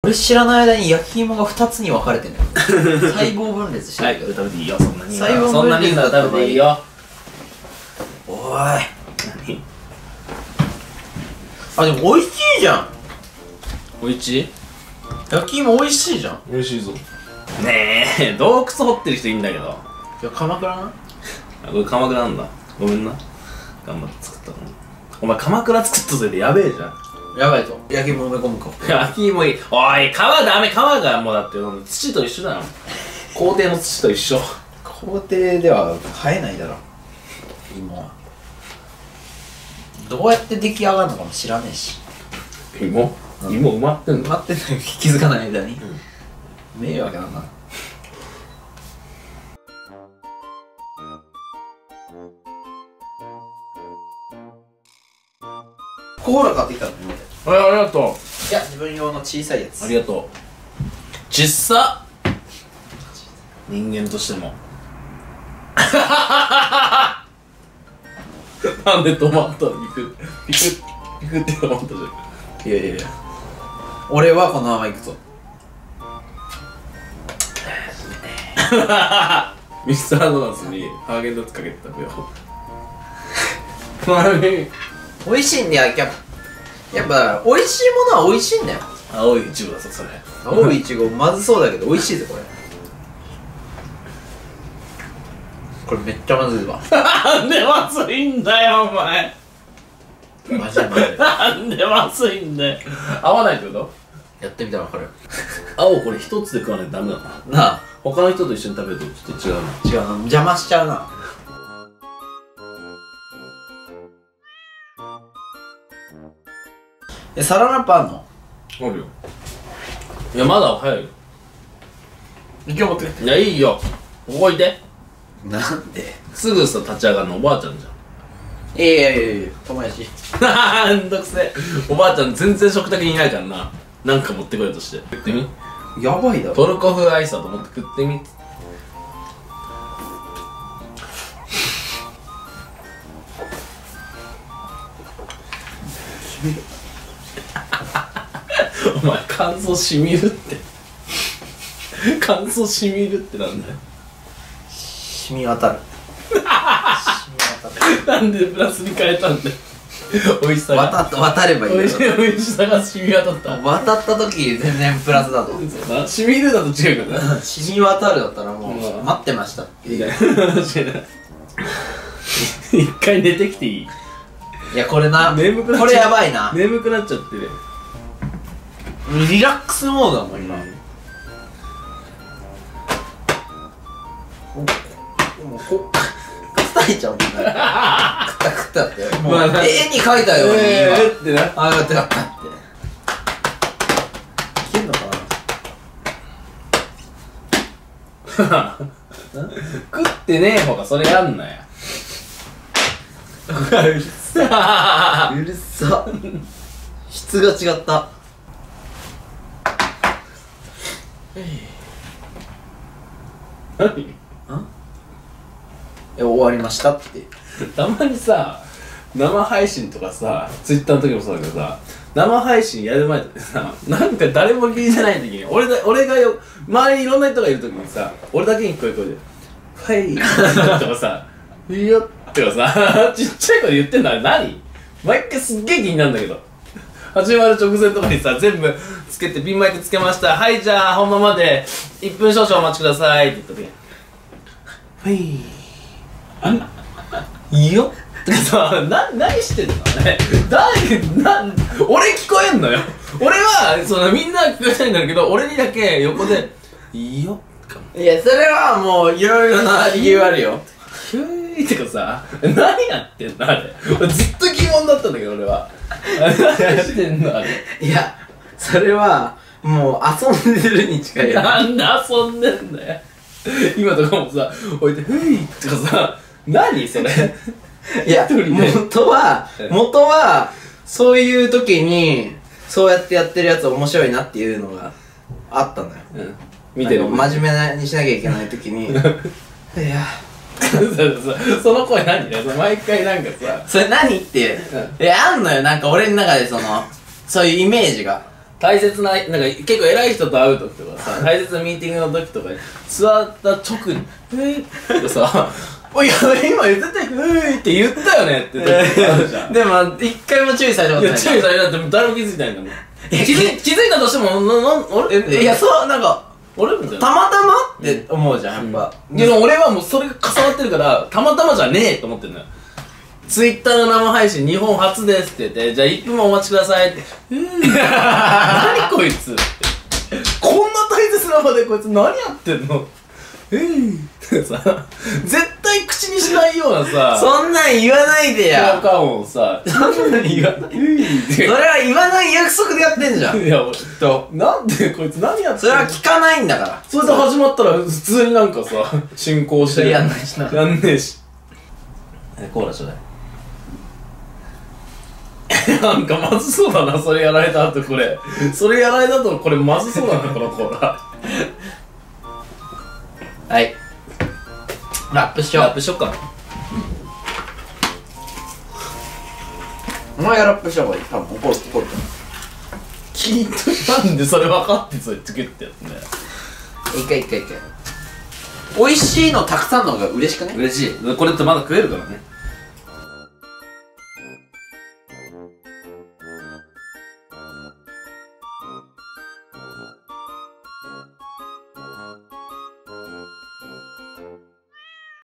俺知らない間に焼き芋が2つに分かれてんだよ細胞分裂してはい、 るけど、 食べていいよ、そんなに細胞分裂そんなに食べていいよ。 おい何？ あ、でも美味しいじゃん。 おいちい？ 焼き芋美味しいじゃん。 美味しいぞ。ねえ、洞窟掘ってる人いいんだけど。 いや、鎌倉な。 あ、これ鎌倉なんだ。ごめんな。頑張って作ったのに。お前鎌倉作ったせいでやべえじゃん。 やばいと。焼き芋埋め込むか。 焼き芋いい。おい、皮ダメ、皮がもうだって土と一緒だよ。校庭の土と一緒。 校庭では生えないだろ芋は。どうやって出来上がるのかも知らねえし。 芋埋まってんの？ 待ってんのに気づかない間に、迷惑だな。コーラ買ってきたの今まで。 ありがとう。 いや、自分用の小さいやつ。 ありがとう。ちっさ人間としてもなんで止まったの？ピクって止まったじゃん。 いやいやいや、俺はこのまま行くぞ。 ミスタードーナツにハーゲンダッツかけて食べよう。 美味しいんだよ。やっぱ美味しいものは美味しいんだよ。 青いイチゴだぞそれ。 青いイチゴまずそうだけど美味しいぜこれ。これめっちゃまずいわ。 なんでまずいんだよお前。 マジでまずい。 なんでまずいんだよ。合わないってこと？ やってみたらわかる。 青これ一つで食わないとダメだな。 なあ、 他の人と一緒に食べるとちょっと違うな。 違うな、邪魔しちゃうな。サランラップあんの？ あるよ。いやまだ早いよ。 今日持ってきいやいいよ。ここ置いて。 て。なんで？ すぐさ立ち上がるのおばあちゃんじゃん。 いやいやいや、友達。 めんどくせえ。おばあちゃん全然食卓にいないからな。なんか持ってこようとして食ってみ。 やばいだろ。 トルコ風アイスだと思って食ってみ。お前乾燥しみるって乾燥しみるってなんだよ。 染み渡る。染み渡る。 なんでプラスに変えたんだよ。美味しさが渡ればいいんだよ。 美味しさが染み渡った。 渡った時全然プラスだと思う。 そうな、しみるだと違うからな。 染み渡るだったらもう、 うん待ってましたっていや、 いう。 一回寝てきていい？ いや、これな、 眠くなっちゃう。 これやばいな。 眠くなっちゃってる。 リラックスモードだもん今。もう叩いちゃうもんね。くったくったってもう、 まあ絵に描いたように今、 ってな。 ああやってやったっていけんのかな。 食ってねえ方がそれやんなよ。 うるさうるさ質が違った。 何？ 終わりましたって。 たまにさ、生配信とかさ、ツイッターの時もそうだけどさ、生配信やる前とかさ、なんか誰も聞いてない時に、俺がよ、周りにいろんな人がいる時にさ、俺だけに聞こえる声で、はいとかさ、いいよとかさ、ちっちゃい声で言ってんのあれ何？毎回すっげえ気になるんだけど。始まる直前とかにさ、全部つけて、ピンマイクつけました。はい、じゃあ本番まで1分少々お待ちくださいって言った時に、いいよってさ、何してんのあれ。俺聞こえんのよ。俺は、みんな聞こえないんだけど、俺にだけ横で、いいよいや、それはもういろいろな理由あるよ。 ひゅーいってかさ、何やってんのあれ。俺ずっと疑問だったんだけど、俺は。何してんのあれ。 いや、それはもう遊んでるに近いよ。 なんで遊んでんだよ。今とかもさ、置いて、ふいとかさ、何それ。 いや、元は、そういう時に、そうやってやってるやつ面白いなっていうのがあったのよ。 うん。見てる。 真面目にしなきゃいけない時に、いや、 その声何だよ。毎回なんかさ、 それ何って、あんのよ、なんか俺の中でそういうイメージが。 大切な、なんか結構偉い人と会う時とかさ、大切なミーティングの時とかに、座った直後に、ってさ、おいや、今絶対、って言ったよねって時あるじゃん。 でも、一回も注意されたことない。 いや、注意されたって誰も気づいてないんだもん。気づいたとしても、あれいや、そう、なんか、 あれみたいな。 たまたまって思うじゃん、やっぱ。 いや、俺はもうそれが重なってるから、たまたまじゃねえと思ってんのよ。ツイッターの生配信日本初ですって言って、じゃあ1分お待ちくださいって。何こいつって。こんな大切な場でこいつ何やってんのってさ、絶対口にしないようなさ、 そんなん言わないでや。 効果音をさ、 そんなん言わない。それは言わない約束でやってんじゃん。 いや、きっと。なんでこいつ何やってんの。 それは聞かないんだから。 それで始まったら普通になんかさ、進行してる。 やんないしな。 やんねえし。コーラちょうだい。なんかまずそうだな、それやられた後これ。それやられた後これまずそうだな、このコーラ。 はい。ラップしよう。 ラップしよっかな。 お前がラップした方がいい。多分怒る。 聞いとなんでそれ分かってそれ作ってやつね。 一回。美味しいのたくさんの方が嬉しくね。 嬉しい。これってまだ食えるからね。